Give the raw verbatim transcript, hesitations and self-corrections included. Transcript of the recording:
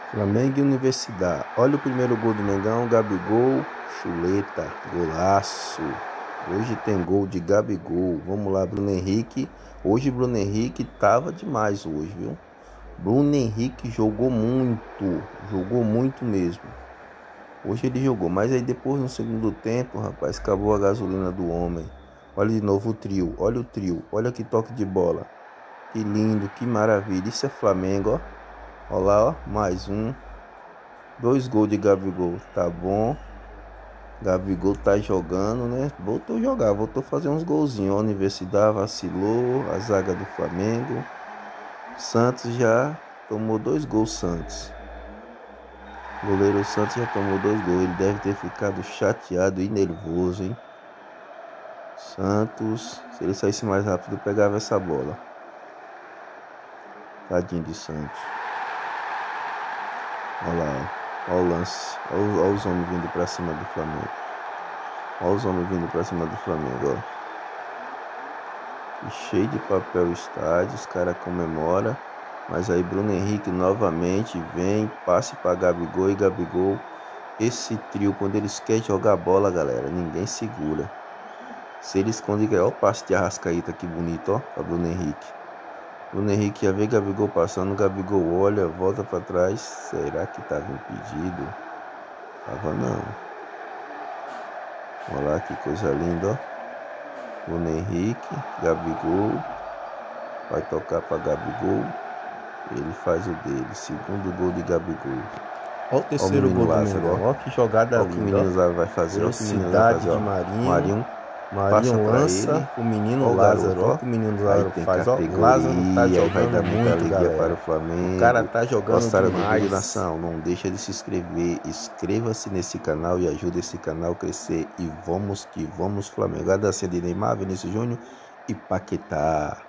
Flamengo e Universidade. Olha o primeiro gol do Mengão, Gabigol, chuleta, golaço. Hoje tem gol de Gabigol. Vamos lá, Bruno Henrique. Hoje Bruno Henrique tava demais hoje, viu? Bruno Henrique jogou muito, jogou muito mesmo. Hoje ele jogou, mas aí depois no segundo tempo, rapaz, acabou a gasolina do homem. Olha de novo o trio, olha o trio, olha que toque de bola. Que lindo, que maravilha. Isso é Flamengo, ó. Olha lá, ó, mais um. Dois gols de Gabigol, tá bom. Gabigol tá jogando, né? Voltou a jogar, voltou a fazer uns golzinhos. A Universidade vacilou, a zaga do Flamengo. Santos já tomou dois gols, Santos. O goleiro Santos já tomou dois gols. Ele deve ter ficado chateado e nervoso, hein? Santos, se ele saísse mais rápido, pegava essa bola. Tadinho de Santos. Olha lá, olha o lance. Olha, olha os homens vindo pra cima do Flamengo. Olha os homens vindo pra cima do Flamengo, ó. E cheio de papel o estádio, os caras comemoram. Mas aí Bruno Henrique novamente vem, passe para Gabigol e Gabigol. Esse trio, quando eles querem jogar bola, galera, ninguém segura. Se eles escondem, olha o passe de Arrascaeta, que bonito, ó, para Bruno Henrique. Bruno Henrique já vê Gabigol passando, Gabigol olha, volta para trás. Será que estava impedido? Tava não. Olha lá que coisa linda, ó. Bruno Henrique, Gabigol. Vai tocar para Gabigol. Ele faz o dele. Segundo gol de Gabigol. Olha o terceiro gol do Mengão. Olha que jogada linda. Olha o que o menino Lázaro vai fazer. Velocidade de Marinho. Marinho. Marinho lança o menino Lázaro. Olha o que o menino Lázaro faz. Ó, o Lázaro tá jogando vai dar muita alegria galera. Para o Flamengo. O cara tá jogando Gostaram demais. do vídeo, nação? Não deixa de se inscrever. Inscreva-se nesse canal e ajude esse canal a crescer. E vamos que vamos, Flamengo. A dancinha de Neymar, Vinícius Júnior e Paquetá.